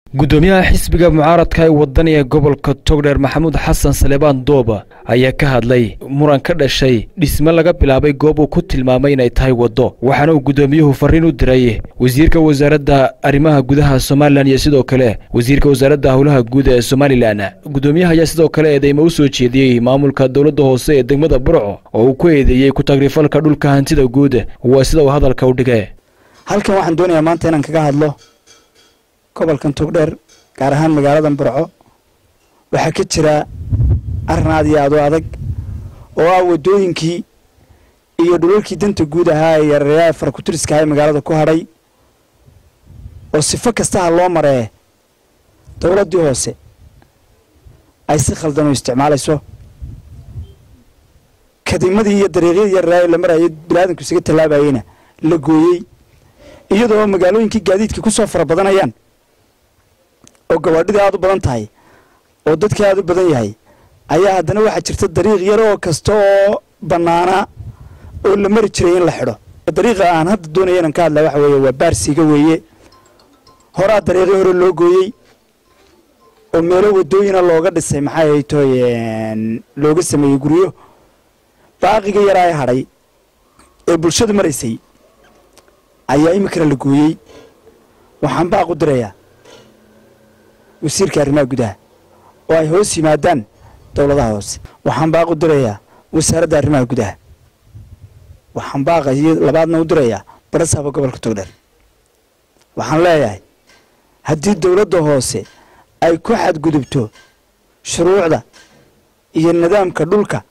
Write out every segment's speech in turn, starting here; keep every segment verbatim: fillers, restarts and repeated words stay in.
gudoomiyaha xisbiga mucaaradka ee wadaniga gobolka Togdheer Maxamuud Xasan Salebaan Dooba ayaa ka hadlay muran ka dhashay dhisme laga bilaabay goob uu ku tilmaamay inay tahay wado waxaana uu gudoomiyuhu fariin u diray wasiirka wasaaradda arrimaha gudaha Soomaaliland iyo sidoo kale wasiirka wasaaradda hawlaha guud ee Soomaaliland gudoomiyaha ayaa sidoo kale eedeymo u soo jeediyay maamulka dawladda hoose ee degmada Burco oo uu ku eedeeyay ku tagrifalka dhulka hantida guud waa sida uu hadalka u dhigay halkan waxaan doonayaa maanta inaan kaga hadlo gobolkan Togdheer gaar ahaan magaalada Burco waxa ka jira arrin aad iyo aad u adag oo ah wadooyinkii iyo dhulalkii danta guud ahaa ee yareeyaa farkutiriska ay magaalada ku hadhay oo sifo kasta loo maray dawladda hoose ay si khaldan u isticmaalayso kadimadii iyo dariiqyadii yareeyaa la marayay bilaadanku isaga talaabayna la gooyay iyadoo magaalooyinkii gaadiidka ku soo fara badanayaan oo gawaadhida aad u badan tahay oo dadka aad u badan yahay ayaa haddana waxa jirta dariiq yar oo kasta oo banaana oo la mari jiray in la xidho dariiqa aan hadda doonayo inaan ka hadla waxa weeye waa baarsiga weeye horaa dariiqyo hore loo gooyey oo meelo wadooyina looga dhisay maxay ay tooyeen looga sameeyey guryo baaqiga yar ay hadhay ee bulshada maraysay ayaa imikana la gooyey waxaan baaq u dirayaa wasiirka arrimaha gudaha oo ay hoos yimaadaan dawladaha hoose waxaan baaq u dirayaa wasaaradda arrimaha gudaha waxaan baaqa labaadna u dirayaa barasaaba gobolka Togdheer waxaan leeyahay haddii dawladda hoose ay ku xadgudubto shuruucda iyo nidaamka dhulka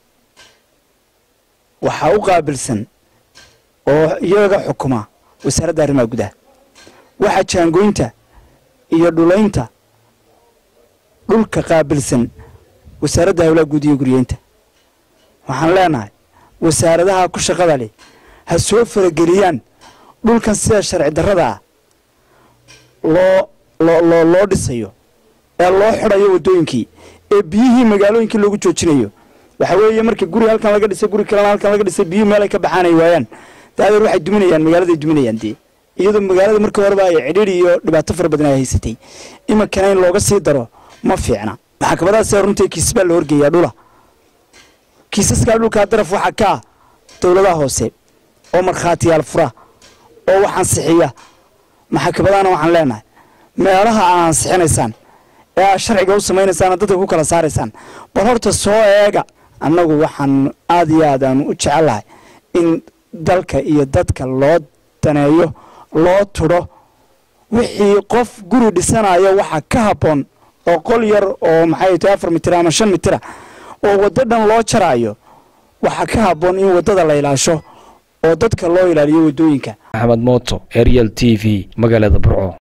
waxa u qaabilsan oo iyaga xukuma wasaaradda arrimaha gudaha waxa jaangoynta iyo dhulaynta dhulka qaabilsan wasaaradda hawlaha guud iyo guryeynta waxaan leenahay wasaaradaha ku shaqada leh ha soo farageliyaan dhulkan sida sharci darrada ah loo loo loo dhisayo ee loo xidhayo wadooyinkii ee biyihii magaalooyinkii loogu joojinayo waxa weeye marka guri halkan laga dhisay guri kale halkan laga dhisay biyo meel ay ka baxaan ay waayaan daadeer waxay duminayaan magaalada duminayaan dee iyadoo magaalada markii horeba ay cidhiidhi iyo dhibaato fara badan ay haysatay imakana in looga sii daro ma fiicna maxkamadaas runtii kiisas baa la horgeeyaa dhula kiisaska dhulka daraf waxa ka dawladaha hoose oo markhaatiyaal fura oo waxaan sixiya maxkamadaana waxaan leenahay meelaha aan sixinaysaan ee sharciga u sameeynaysan dadka ku kala saaraysaan bal horta soo eega annagu waxaan aad iyo aad aan u jecelahay in dalka iyo dadka loo daneeyo loo tudho wixii qof guri dhisanayo waxa ka haboon oo qol yar oo maxay tahay afar mitir ama shan mitir oo wada dhan loo jaraayo waxa ka haboon in wadada la ilaasho oo dadka loo ilaaliyo wadooyinka Axmed Mooto Ariel T V magaalada Burco.